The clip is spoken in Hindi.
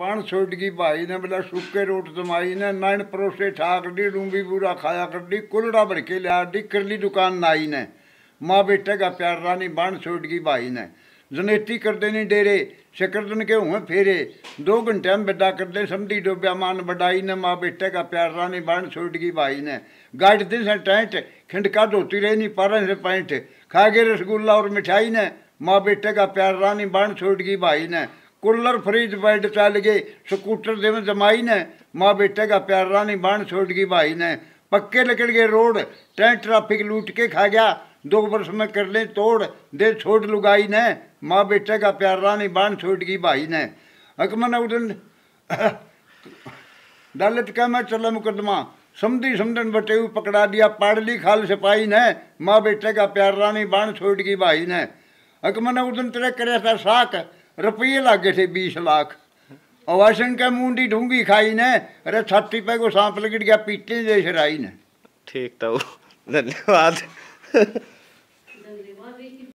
बाण छोड़गी भाई ने बोला सूखे रोट जमाई ने नाइन परोसे ठाक दी डूंगी पूरा खाया कर दी कुलड़ा भर के लिया दी कर ली दुकान नाई ने माँ बेटे का प्यार रानी बाण छोड़गी भाई ने जनेती कर देनी डेरे शकरदन के हुए फेरे 2 घंटे में बेटा कर दे समझी डोब्या मान बडाई ने माँ बेटे का प्यार रानी बाण छोड़गी भाई ने गाड़ दिन से टैंट खिंडका धोती रही नहीं पारन से पैंट खा गए रसगुल्ला और मिठाई ने माँ बेटे का प्यार रानी बाण छोड़गी भाई ने कूलर फ्रिज बेड चल गए स्कूटर दे जमाई ने माँ बेटे का प्यार रानी बाण छोड़गी भाई ने पक्के लकड़ गए रोड टैंट ट्रैफिक लूट के खा गया 2 वर्ष में कर ले तोड़ दे छोड़ लुगाई ने माँ बेटे का प्यार रानी बाण छोड़गी भाई ने अकमन उदन दलित का मैं चला मुकदमा समझी समझन बटे पकड़ा दिया पाड़ ली खाल सिपाही ने माँ बेटे का प्यार रानी बाण छोड़गी भाई ने अकमन उदन तेरे करे था साक रुपये लागे थे 20 लाख अवासन का मुंडी ढूंगी खाई ने अरे छाती पे को सांप लग गया पीटे दे शराई ने ठीक था। धन्यवाद।